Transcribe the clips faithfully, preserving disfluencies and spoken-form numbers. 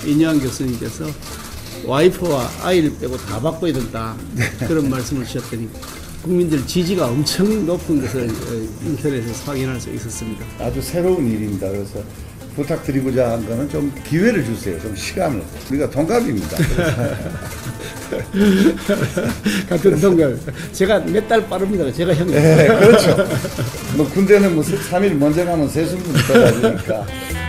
이뇨한 교수님께서 와이프와 아이를 빼고 다 바꿔야 된다 그런 말씀을 주셨더니 국민들 지지가 엄청 높은 것을 인터넷에서 확인할 수 있었습니다. 아주 새로운 일입니다. 그래서 부탁드리고자 한 거는 좀 기회를 주세요. 좀 시간을. 우리가 동갑입니다. 같은 동갑. 제가 몇 달 빠릅니다. 제가 형님. 네, 그렇죠. 뭐 군대는 뭐 삼 일 먼저 가면 세순부터 가니까.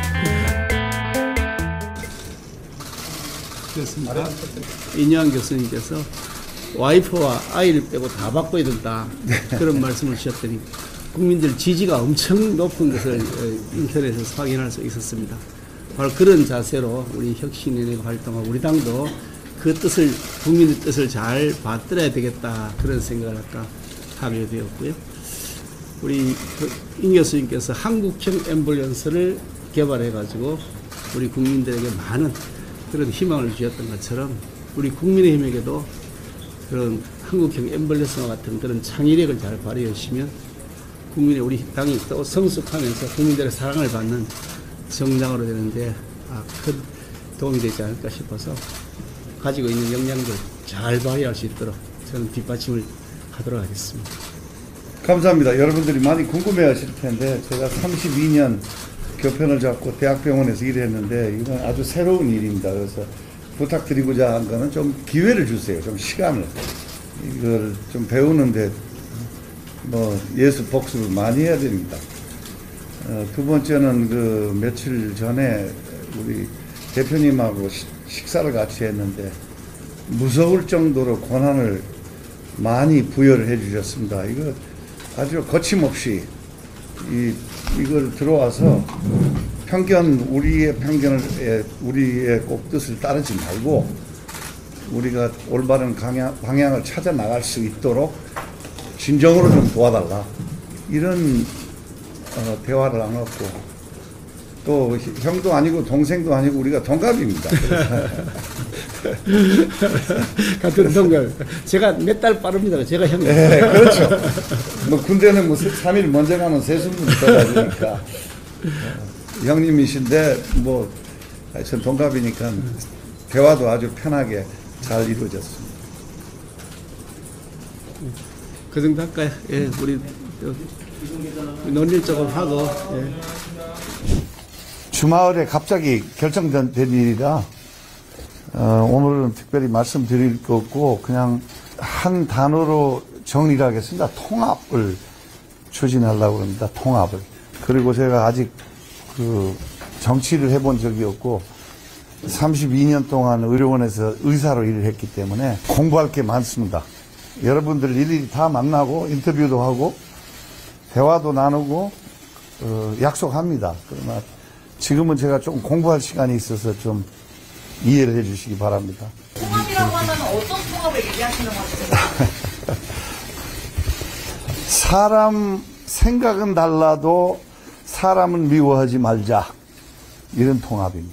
그렇습니다. 이뇨한 교수님께서 와이프와 아이를 빼고 다 바꿔야 된다 그런 말씀을 주셨더니 국민들 지지가 엄청 높은 것을 인터넷에서 확인할 수 있었습니다. 바로 그런 자세로 우리 혁신위원회가 활동하고 우리 당도 그 뜻을 국민의 뜻을 잘 받들어야 되겠다 그런 생각을 아까 하게 되었고요. 우리 임 교수님께서 한국형 앰뷸런스를 개발해 가지고 우리 국민들에게 많은 그런 희망을 주셨던 것처럼 우리 국민의힘에게도 그런 한국형 앰뷸런스와 같은 그런 창의력을 잘 발휘해 주시면 국민의 우리 당이 또 성숙하면서 국민들의 사랑을 받는 정당으로 되는데 아, 큰 도움이 되지 않을까 싶어서 가지고 있는 역량들 잘 발휘할 수 있도록 저는 뒷받침을 하도록 하겠습니다. 감사합니다. 여러분들이 많이 궁금해 하실 텐데 제가 삼십이 년 교편을 잡고 대학병원에서 일했는데 이건 아주 새로운 일입니다. 그래서 부탁드리고자 한 거는 좀 기회를 주세요. 좀 시간을. 이걸 좀 배우는데 뭐 예수 복습을 많이 해야 됩니다. 어, 두 번째는 그 며칠 전에 우리 대표님하고 시, 식사를 같이 했는데 무서울 정도로 권한을 많이 부여를 해 주셨습니다. 이거 아주 거침없이 이, 이걸 들어와서 편견, 우리의 편견을, 우리의 꼭 뜻을 따르지 말고 우리가 올바른 방향, 방향을 찾아 나갈 수 있도록 진정으로 좀 도와달라. 이런 어, 대화를 나눴고 또 형도 아니고 동생도 아니고 우리가 동갑입니다. 같은 동갑. 제가 몇 달 빠릅니다. 제가 형님. 네, 그렇죠. 뭐 군대는 뭐 삼 일 먼저 가면 세순부터 가니까 어, 형님이신데 뭐 하여튼 동갑이니까 대화도 아주 편하게 잘 이루어졌습니다. 그 정도 할까요? 예, 우리 논리적으로 하고. 예. 주말에 갑자기 결정된 일이라 어, 오늘은 특별히 말씀드릴 거 없고 그냥 한 단어로 정리를 하겠습니다. 통합을 추진하려고 합니다. 통합을. 그리고 제가 아직 그 정치를 해본 적이 없고 삼십이 년 동안 의료원에서 의사로 일을 했기 때문에 공부할 게 많습니다. 여러분들 일일이 다 만나고 인터뷰도 하고 대화도 나누고 어, 약속합니다. 그러나 지금은 제가 좀 공부할 시간이 있어서 좀 이해를 해 주시기 바랍니다. 통합이라고 하면 어떤 통합을 얘기하시는 거죠? 사람 생각은 달라도 사람을 미워하지 말자. 이런 통합입니다.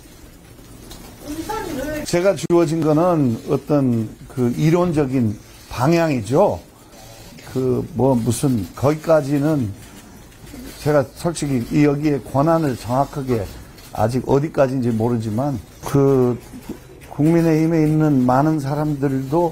제가 주어진 거는 어떤 그 이론적인 방향이죠. 그 뭐 무슨 거기까지는 제가 솔직히 이 여기에 권한을 정확하게 아직 어디까지인지 모르지만 그 국민의힘에 있는 많은 사람들도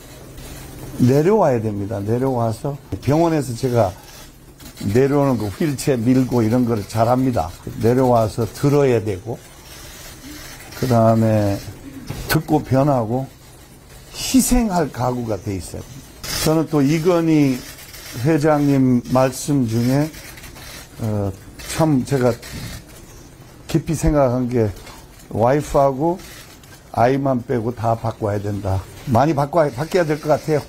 내려와야 됩니다. 내려와서 병원에서 제가 내려오는 거 휠체어 밀고 이런 거를 잘합니다. 내려와서 들어야 되고 그 다음에 듣고 변하고 희생할 각오가 돼 있어요. 저는 또 이건희 회장님 말씀 중에 어, 참 제가 깊이 생각한 게 와이프하고 아이만 빼고 다 바꿔야 된다. 많이 바꿔, 바뀌어야 될 것 같아요.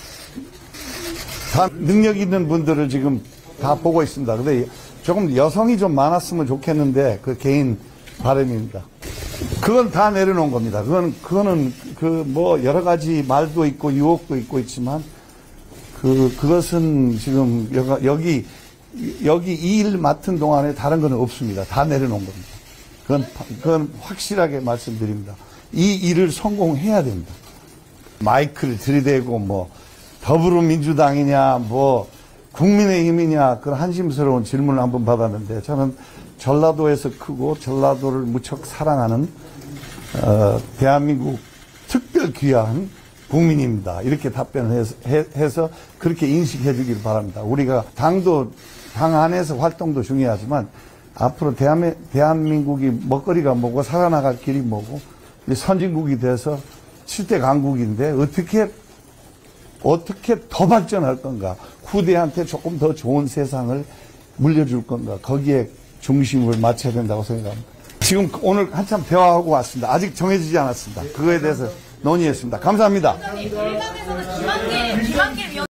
다 능력 있는 분들을 지금 다 보고 있습니다. 근데 조금 여성이 좀 많았으면 좋겠는데 그 개인 바람입니다. 그건 다 내려놓은 겁니다. 그건, 그거는 그 뭐 여러 가지 말도 있고 유혹도 있고 있지만 그, 그것은 지금 여기, 여기 이 일 맡은 동안에 다른 건 없습니다. 다 내려놓은 겁니다. 그건, 그건 확실하게 말씀드립니다. 이 일을 성공해야 됩니다. 마이크를 들이대고 뭐 더불어민주당이냐 뭐 국민의힘이냐 그런 한심스러운 질문을 한번 받았는데 저는 전라도에서 크고 전라도를 무척 사랑하는 어, 대한민국 특별 귀한 국민입니다. 이렇게 답변을 해서, 해, 해서 그렇게 인식해 주길 바랍니다. 우리가 당도, 당 안에서 활동도 중요하지만 앞으로 대한민, 대한민국이 먹거리가 뭐고 살아나갈 길이 뭐고 이제 선진국이 돼서 칠 대 강국인데 어떻게 어떻게 더 발전할 건가, 후대한테 조금 더 좋은 세상을 물려줄 건가, 거기에 중심을 맞춰야 된다고 생각합니다. 지금 오늘 한참 대화하고 왔습니다. 아직 정해지지 않았습니다. 그거에 대해서 논의했습니다. 감사합니다. 일각에서는 김한길, 김한길 위원